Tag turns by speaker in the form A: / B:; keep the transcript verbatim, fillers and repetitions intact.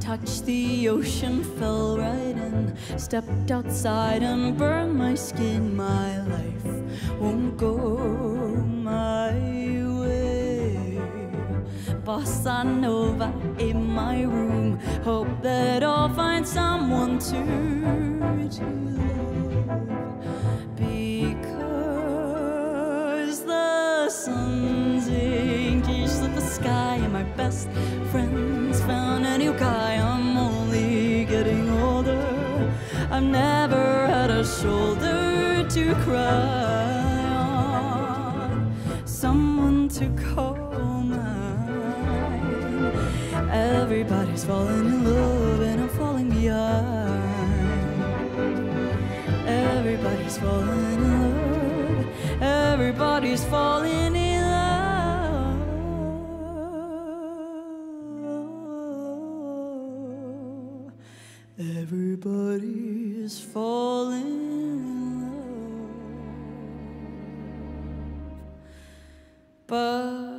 A: touched the ocean, fell right in, stepped outside and burned my skin. My life won't go my way. Bossa Nova in my room, hope that I'll find someone to, to love. Because the sun's engaged with the sky, and my best friends found a new guy. I'm only getting older, I've never had a shoulder to cry on, someone to call mine. Everybody's falling in love and I'm falling behind. Everybody's falling in love, everybody's falling in love. Everybody's falling in love, but